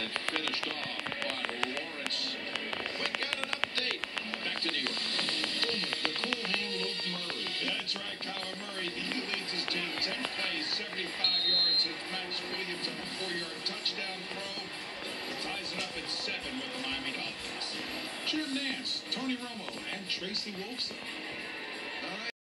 And finished off by Lawrence. We got an update. Back to New York. The cool hand Luke Murray. That's right, Kyler Murray. He leads his team 10 plays, 75 yards. Hits Max Williams on a 4-yard touchdown throw. Ties it up at 7 with the Miami Dolphins. Jim Nance, Tony Romo, and Tracy Wolfson.